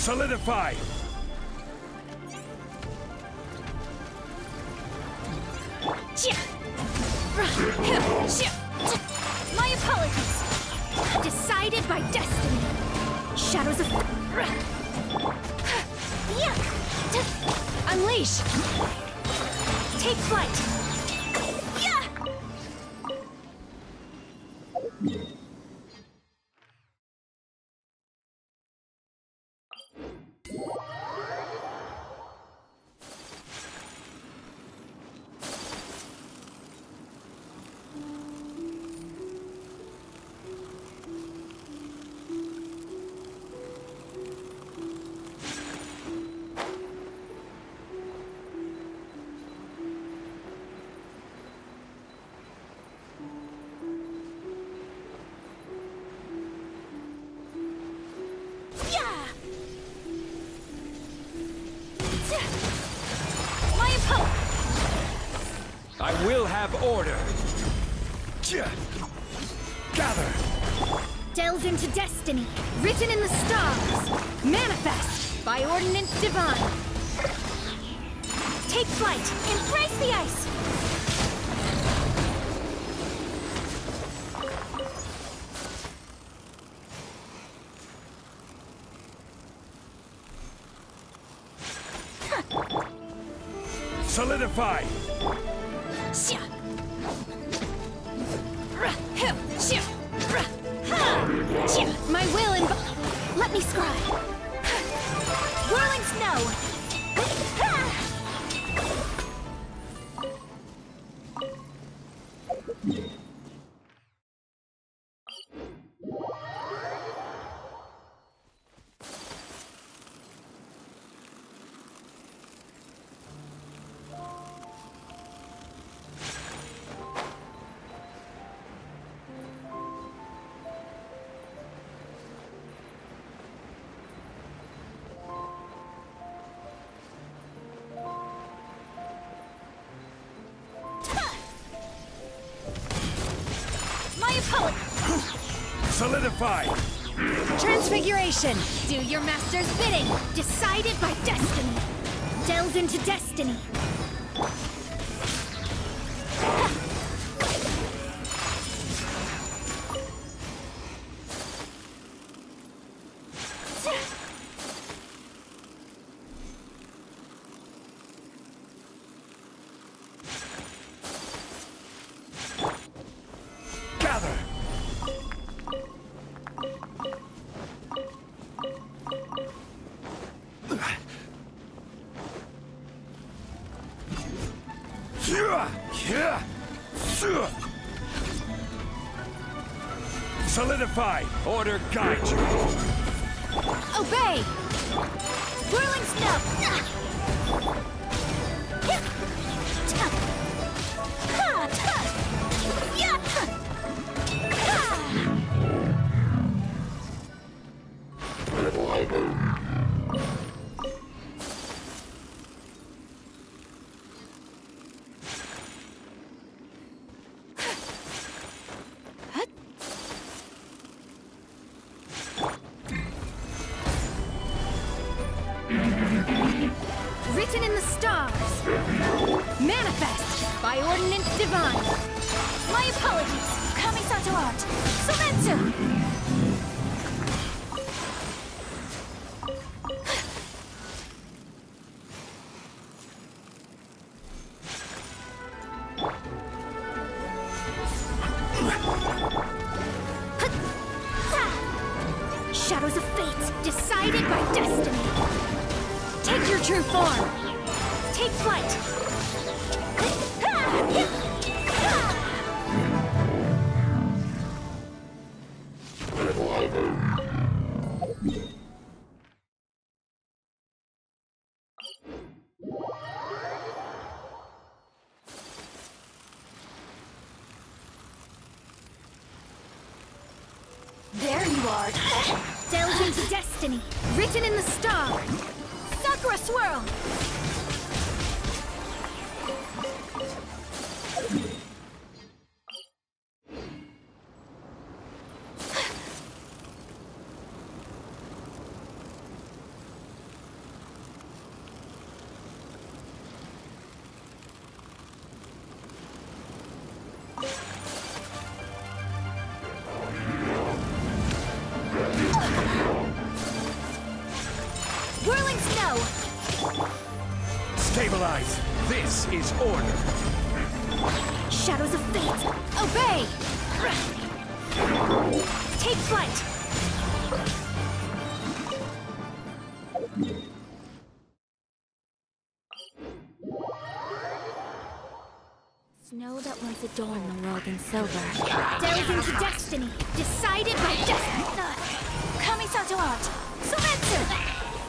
Solidify! My apologies. Decided by destiny. Shadows of... Unleash! Take flight! I will have order. Gather. Delve into destiny, written in the stars. Manifest by ordinance divine. Take flight, embrace the ice. Solidify! My will let me scribe. Whirling snow. Solidify! Transfiguration! Do your master's bidding! Decided by destiny! Delve into destiny! Solidify! Order guide you! Obey! Whirling snow! Written in the stars. Manifest by ordinance divine. My apologies. Kamisato art. Sometsu! Shadows of fate, decided by destiny. Take your true form. Take flight. There you are. Delve into destiny, written in the stars. Sakura swirl. is order. Shadows of fate, obey! Take flight! Snow that once adorned the world in silver. Delve into destiny, decided by destiny! Kamisato art, Sumetsu!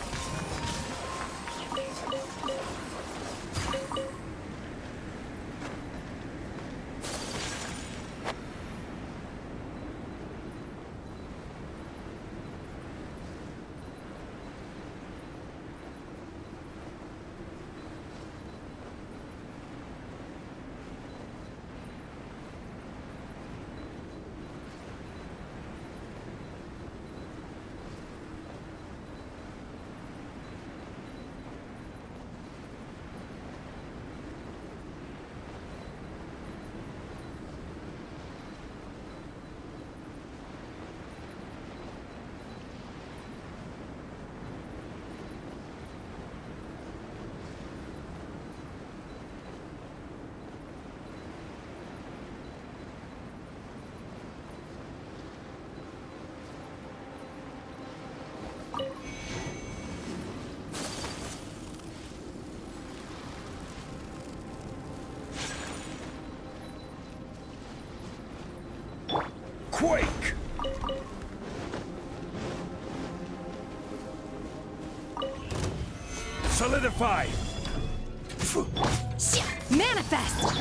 Quake! Solidify! Manifest!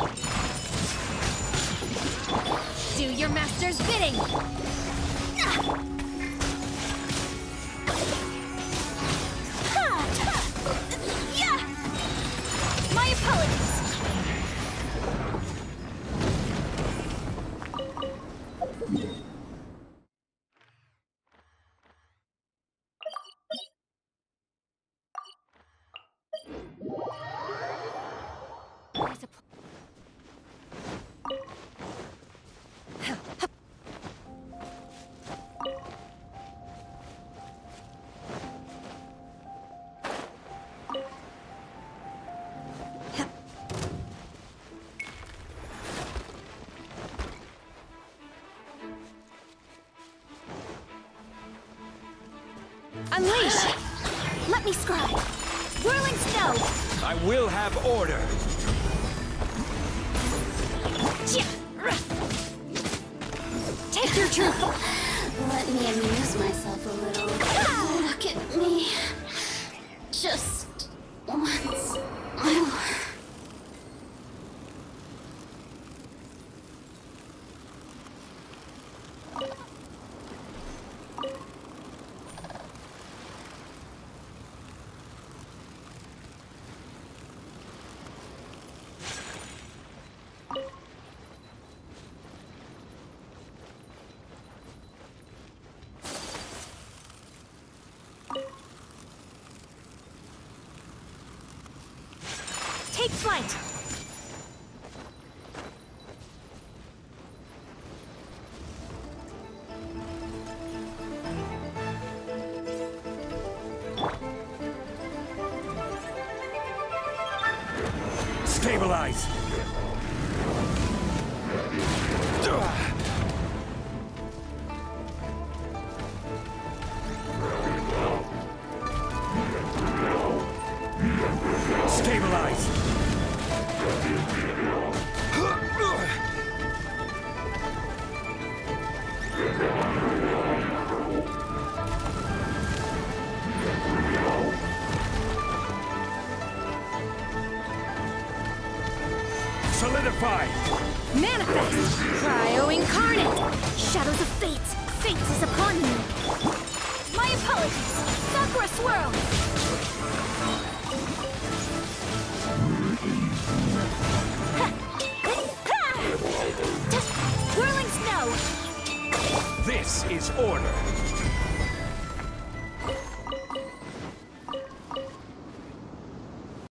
Do your master's bidding! My apologies! Unleash! Let me scribe! Whirling snow! I will have order! Take your true form! Let me amuse myself a little. Look at me. Just once more. Take flight! Stabilize! Stabilize! Solidify! Manifest! Cryo incarnate! Shadows of fate! Fate is upon me! My apologies! Sakura swirl! Just whirling snow! This is order!